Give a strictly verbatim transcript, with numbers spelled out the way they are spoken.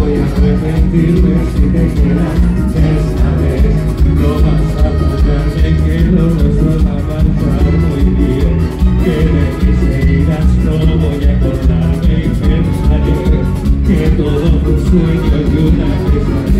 voy a arrepentirme si te quedas. Esta vez no vas a fallarme, que lo nuestro va a marchar muy bien. Que de mis heridas no voy a acordarme y pensaré que todo fue un sueño y una pesadilla.